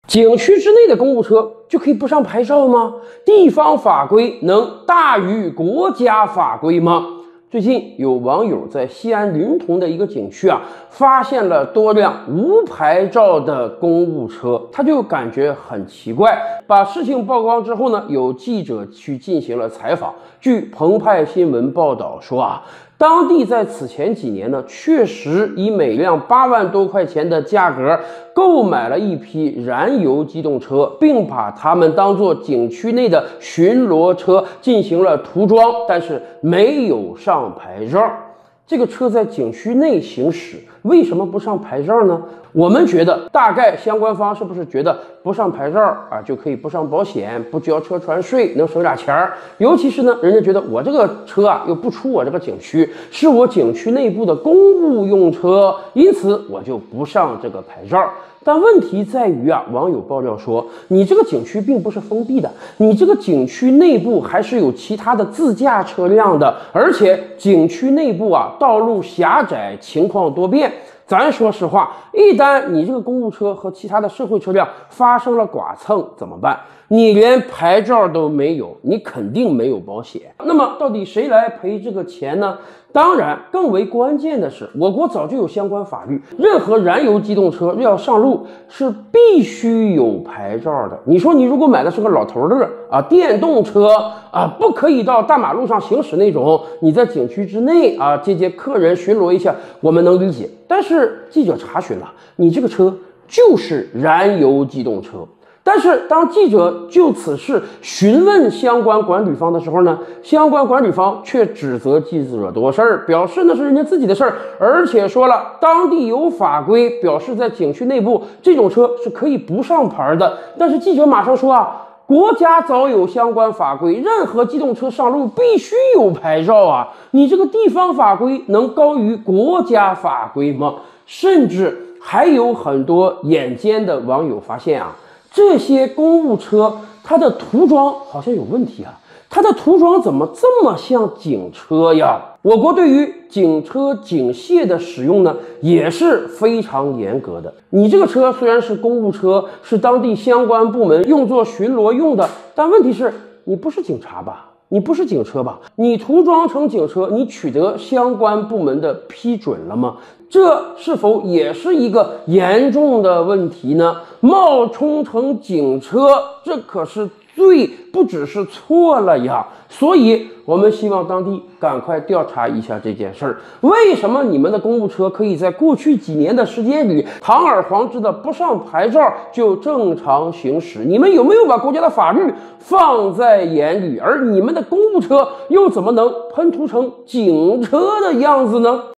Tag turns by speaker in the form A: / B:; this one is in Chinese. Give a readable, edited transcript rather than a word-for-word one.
A: 景区之内的公务车就可以不上牌照吗？地方法规能大于国家法规吗？最近有网友在西安临潼的一个景区发现了多辆无牌照的公务车，他就感觉很奇怪。把事情曝光之后呢，有记者去进行了采访。据澎湃新闻报道说当地在此前几年呢，确实以每辆8万多块钱的价格购买了一批燃油机动车，并把它们当作景区内的巡逻车进行了涂装，但是没有上牌照。这个车在景区内行驶，为什么不上牌照呢？我们觉得大概相关方是不是觉得不上牌照就可以不上保险，不交车船税，能省点钱儿？尤其是呢，人家觉得我这个车又不出我这个景区，是我景区内部的公务用车，因此我就不上这个牌照。但问题在于网友爆料说，你这个景区并不是封闭的，你这个景区内部还是有其他的自驾车辆的，而且景区内部道路狭窄，情况多变。咱说实话，一旦你这个公务车和其他的社会车辆发生了剐蹭怎么办？你连牌照都没有，你肯定没有保险。那么到底谁来赔这个钱呢？当然，更为关键的是，我国早就有相关法律，任何燃油机动车要上路是必须有牌照的。你说你如果买的是个老头乐电动车不可以到大马路上行驶那种，你在景区之内接客人巡逻一下，我们能理解。但是记者查询了，你这个车就是燃油机动车。但是当记者就此事询问相关管理方的时候呢，相关管理方却指责记者多事儿，表示那是人家自己的事儿，而且说了当地有法规，表示在景区内部这种车是可以不上牌的。但是记者马上说国家早有相关法规，任何机动车上路必须有牌照你这个地方法规能高于国家法规吗？甚至还有很多眼尖的网友发现这些公务车它的涂装好像有问题它的涂装怎么这么像警车呀？我国对于警车警械的使用呢，也是非常严格的。你这个车虽然是公务车，是当地相关部门用作巡逻用的，但问题是你不是警察吧？你不是警车吧？你涂装成警车，你取得相关部门的批准了吗？这是否也是一个严重的问题呢？冒充成警车，这可是罪，不只是错了呀！所以我们希望当地赶快调查一下这件事儿。为什么你们的公务车可以在过去几年的时间里堂而皇之的不上牌照就正常行驶？你们有没有把国家的法律放在眼里？而你们的公务车又怎么能喷涂成警车的样子呢？